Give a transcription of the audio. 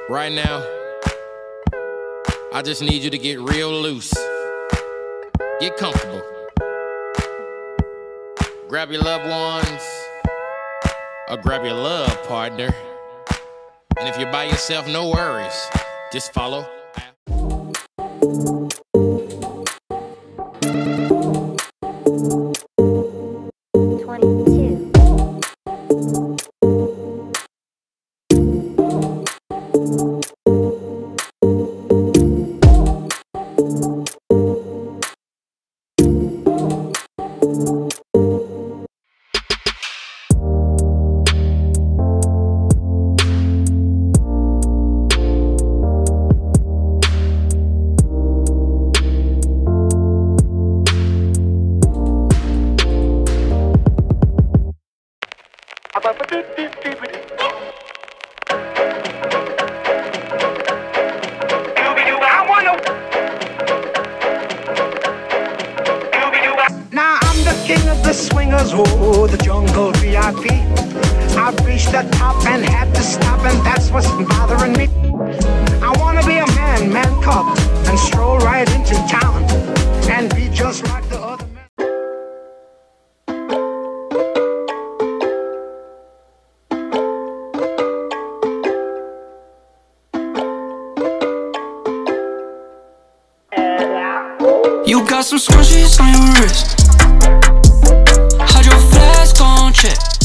Right now, I just need you to get real loose. Get comfortable. Grab your loved ones, or grab your love partner. And if you're by yourself, no worries. Just follow. Now I'm the king of the swingers, oh, the jungle VIP. I've reached the top and had to stop, and that's what's bothering me. I wanna be a man cub, and stroll right into town, and be just like the other men. You got some scrunchies on your wrist. Hide your flask on check.